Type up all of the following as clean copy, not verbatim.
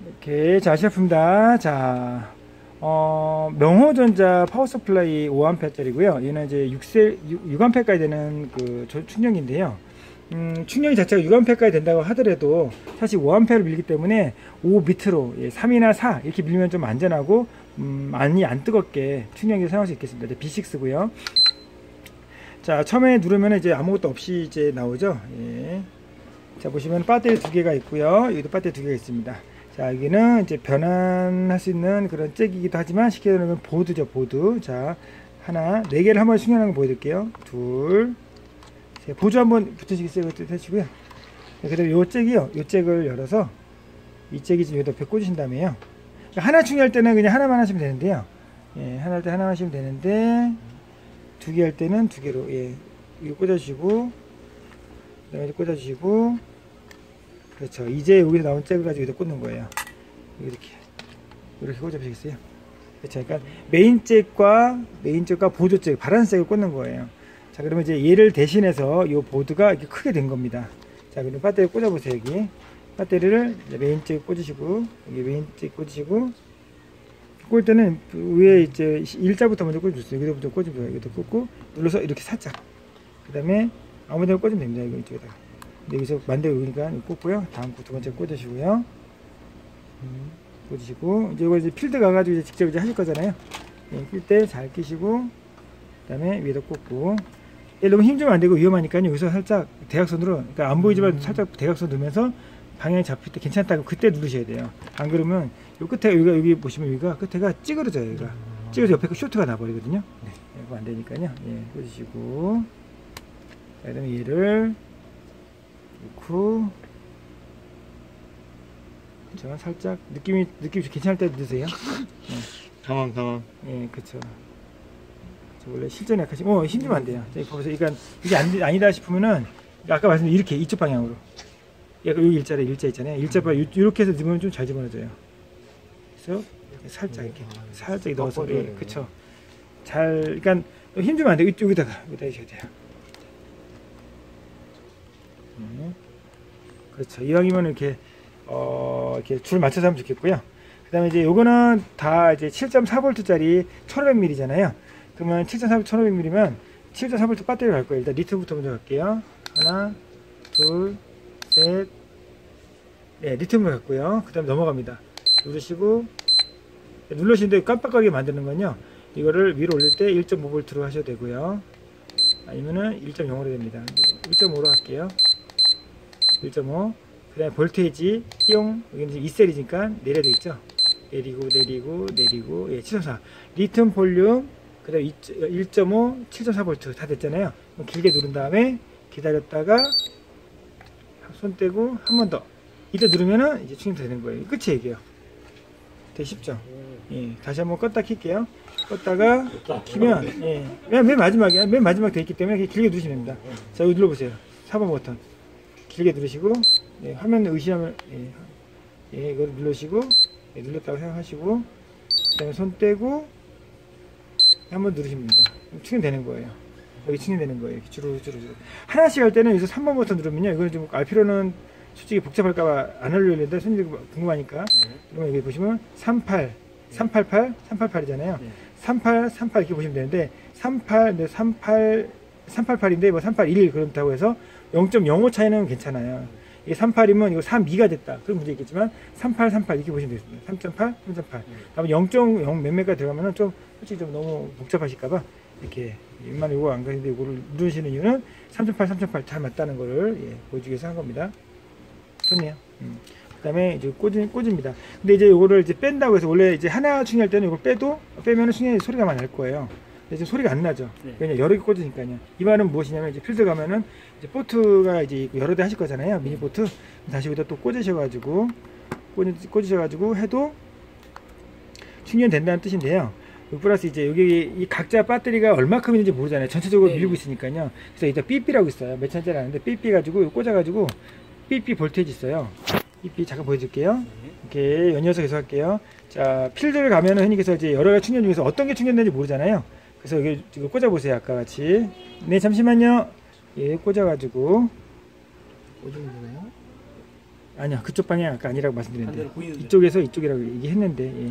이렇게 자, 시작합니다. 자, 명호전자 파워서플라이 5A짜리고요. 얘는 이제 6A까지 되는 그 충전기인데요. 충전기 자체가 6A까지 된다고 하더라도 사실 5A를 밀기 때문에 5 밑으로 3이나 4 이렇게 밀면 좀 안전하고 많이 안 뜨겁게 충전기 사용할 수 있겠습니다. B6고요. 자, 처음에 누르면 이제 아무것도 없이 이제 나오죠. 예. 자, 보시면 배터리 2개가 있고요. 여기도 배터리 2개가 있습니다. 자, 여기는 이제 변환할 수 있는 그런 잭이기도 하지만 쉽게 말하면 보드죠, 보드. 자, 하나, 4개를 한번 충전하는 거 보여드릴게요. 둘, 셋. 보조 한번 붙여주시겠어요? 해주시고요. 그 다음에 요 잭이요. 요 잭을 열어서 이 잭이 지금 여기다 꽂으신 다음에요. 하나 충전할 때는 그냥 하나만 하시면 되는데요. 예, 하나 할 때 하나만 하시면 되는데, 2개 할 때는 2개로, 예, 이거 꽂아주시고, 그 다음에 꽂아주시고, 그렇죠. 이제 여기서 나온 잭을 가지고 여기다 꽂는 거예요. 이렇게 꽂아주시겠어요? 그렇죠. 그러니까 메인 잭과 보조 잭, 발환 잭을 꽂는 거예요. 자, 그러면 이제 얘를 대신해서 이 보드가 이렇게 크게 된 겁니다. 자, 그럼 배터리 꽂아보세요. 여기 배터리를 메인 잭 꽂으시고, 여기 메인 잭 꽂으시고, 꽂을 때는 위에 이제 일자부터 먼저 꽂아주세요. 여기부터 꽂으면 여기도 꽂고, 눌러서 이렇게 살짝. 그 다음에 아무 데나 꽂으면 됩니다. 이거 이쪽에다가. 여기서 만들고 여기니까 꽂고요. 다음 두 번째 꽂으시고요. 꽂으시고, 이제 필드 가가지고 이제 직접 이제 하실 거잖아요. 예, 낄 때 잘 끼시고, 그 다음에 위에다 꽂고. 예, 너무 힘주면 안 되고 위험하니까요. 여기서 살짝 대각선으로, 그러니까 안 보이지만 살짝 대각선 누면서 방향이 잡힐 때 괜찮다고 그때 누르셔야 돼요. 안 그러면 요 끝에, 여기 보시면 여기가 끝에가 찌그러져요. 여기가. 찌그러져 옆에 그 쇼트가 나버리거든요. 네, 이거 안 되니까요. 예, 꽂으시고. 그 다음에 얘를 넣고, 저 살짝 느낌이 괜찮을 때 넣으세요. 네. 당황. 예, 그쵸. 원래 실전에 약하시면 힘주면 안 돼요. 여기 보세요. 그러니까 이게 아니다 싶으면은 아까 말씀드린 이렇게 이쪽 방향으로. 여기 일자 있잖아요. 일자바 이렇게 해서 넣으면 좀 잘 집어넣어져요. 그래서 살짝 이렇게 살짝 넣어서, 예, 그쵸. 그러니까 힘주면 안 돼요. 여기다가 하셔야 돼요. 그렇죠. 이왕이면 이렇게 줄 맞춰서 하면 좋겠고요. 그 다음에 이제 요거는 다 이제 7.4V짜리 1500mAh잖아요. 그러면 7.4V 1500mAh면 7.4V 배터리 갈 거예요. 일단 리튬부터 먼저 갈게요. 하나, 둘, 셋. 네, 리튬으로 갔고요. 그 다음에 넘어갑니다. 누르시는데 깜빡하게 만드는 건요. 이거를 위로 올릴 때 1.5V로 하셔도 되고요. 아니면은 1.0으로 됩니다. 1.5로 할게요. 1.5. 그 다음에 볼테이지 뿅, 여기는 2셀이니까 내려져 있죠. 내리고 예, 7.4 리튬 볼륨, 그 다음에 1.5 7.4V 다 됐잖아요. 길게 누른 다음에 기다렸다가 손 떼고 한 번 더 이때 누르면은 이제 충전되는 거예요. 끝이 이게요. 되게 쉽죠. 예, 다시 한번 껐다 킬게요. 껐다가 키면, 예, 맨 마지막 돼 있기 때문에 길게 누르시면 됩니다. 자, 여기 눌러보세요. 4번 버튼 길게 누르시고, 예, 화면 의시하면, 예, 이걸 누르시고, 예, 눌렀다고 생각하시고, 그 다음에 손 떼고 한번 누르시면 됩니다. 충전되는 거예요. 여기 충전되는 거예요. 주로 하나씩 할 때는 여기서 3번 버튼 누르면요, 이걸 좀 알 필요는 솔직히 복잡할까봐 안 알려드리는데 손님들 궁금하니까. 그러면 여기 보시면 38, 388, 388이잖아요. 38, 38 이렇게 보시면 되는데 388인데 뭐 381 그렇다고 해서 0.05 차이는 괜찮아요. 이게 38이면 이거 32가 됐다. 그런 문제 있겠지만 38 이렇게 보시면 되겠습니다. 3.8, 3.8. 다음에 0.0 몇몇가 들어가면은 좀 솔직히 좀 너무 복잡하실까봐 이렇게 웬만한 요거 안 가는데 이거를 누르시는 이유는 3.8 잘 맞다는 거를, 예, 보여주기 위해서 한 겁니다. 좋네요. 그 다음에 이제 꽂입니다. 근데 이제 요거를 이제 뺀다고 해서 원래 이제 하나 충전할 때는 이걸 빼면은 충전이 소리가 많이 날 거예요. 근데 지금 소리가 안 나죠. 왜냐 여러 개 꽂으니까요. 이 말은 무엇이냐면 이제 필드 가면은 이제 포트가 이제 여러 대 하실 거잖아요. 미니 포트. 다시 여기다 또 꽂으셔가지고 해도 충전된다는 뜻인데요. 플러스 이제 여기 이 각자 배터리가 얼마큼 있는지 모르잖아요. 전체적으로 밀고 있으니까요. 그래서 일단 삐삐라고 있어요. 몇 천짜리 아는데 삐삐 가지고 꽂아가지고 삐삐 볼테이지 있어요. 삐삐 잠깐 보여줄게요. 이렇게 연이어서 계속 할게요. 자, 필드를 가면은 흔히께서 이제 여러 가지 충전 중에서 어떤 게 충전되는지 모르잖아요. 그래서 여기 지금 꽂아보세요. 아까 같이. 네, 잠시만요. 예, 꽂아가지고. 꽂으면 되나요? 아니요, 그쪽 방향 아까 아니라고 말씀드렸는데 반대로 보이는데. 이쪽에서 이쪽이라고 얘기했는데, 예.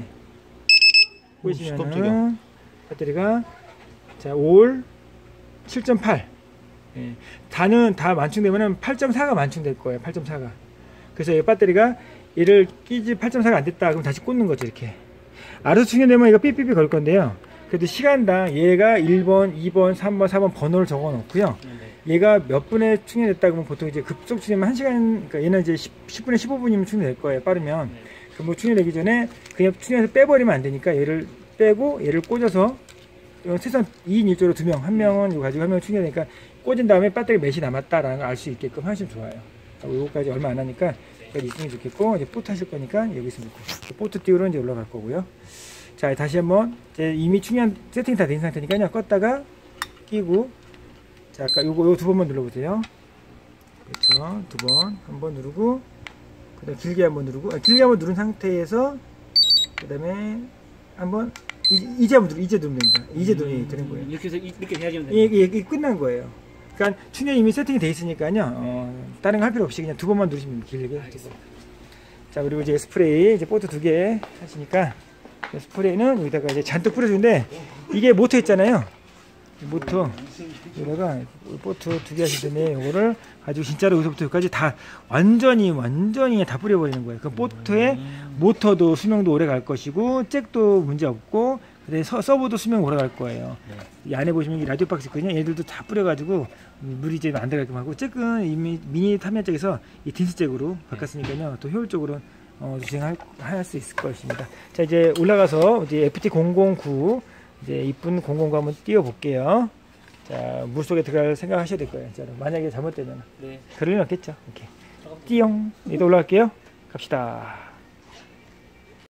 깜짝이야. 보시면은 배터리가 자, 올 7.8. 예. 다는 다 만충되면은 8.4가 만충될 거예요. 8.4가. 그래서 이 배터리가 얘를 끼지 8.4가 안 됐다. 그럼 다시 꽂는 거죠. 이렇게. 알아서 충전되면 이거 삐삐삐 걸 건데요. 그래도 시간당 얘가 1번, 2번, 3번, 4번 번호를 적어 놓고요. 얘가 몇 분에 충전됐다 그러면 보통 이제 급속 충전이면 1시간, 그러니까 얘는 이제 10분에 15분이면 충전될 거예요. 빠르면. 그럼 뭐 충전되기 전에 그냥 충전해서 빼버리면 안 되니까 얘를 빼고 얘를 꽂아서 최소한 2인 1조로 2명, 한 명은 이거 가지고 한 명 충전되니까 꽂은 다음에 배터리 몇이 남았다라는 걸 알 수 있게끔 하시면 좋아요. 이거까지 얼마 안 하니까 여기 있으면 좋겠고, 이제 포트 하실 거니까 여기 있으면 좋고, 포트 띄우러 이제 올라갈 거고요. 자, 다시 한번 이제 이미 충전 세팅이 다 된 상태니까요. 껐다가 끼고, 자, 아까 요거 두 번만 눌러보세요. 그렇죠. 두 번, 한 번 누르고, 그 다음에 길게 한번 누르고, 길게 한번 누른 상태에서, 그 다음에 한번 이제 한번 이제 누르면 됩니다. 이제 누르면 되는 거예요. 이렇게 해서 이렇게 해야지. 이게 끝난 거예요. 그러니까 충전이 이미 세팅이 돼 있으니까요. 다른 거 할 필요 없이 그냥 두 번만 누르시면 길게. 자, 그리고 이제 스프레이 이제 보트 2개 하시니까 스프레이는 여기다가 이제 잔뜩 뿌려주는데, 이게 모터 있잖아요. 모터 여기다가 보트 2개 하실 텐데 이거를 가지고 진짜로 여기서부터 여기까지 다 완전히 다 뿌려버리는 거예요. 그 보트에 모터도 수명도 오래 갈 것이고, 잭도 문제 없고, 그다음에 서버도 수명 오래 갈 거예요. 이 안에 보시면 이 라디오 박스 있거든요. 얘들도 다 뿌려가지고 물이 이제 안 들어가게끔 하고, 잭은 이미 미니 타미야 잭에서 이 딘스 잭으로 바꿨으니까요. 더 효율적으로 주행할 수 있을 것입니다. 자, 이제 올라가서 이제 FT009 이제 이쁜 009 한번 띄워 볼게요. 자, 물속에 들어갈 생각 하셔야 될 거예요. 진짜로. 만약에 잘못되면. 네. 그럴 일 없겠죠. 이렇게. 띠용. 이제 올라갈게요. 갑시다.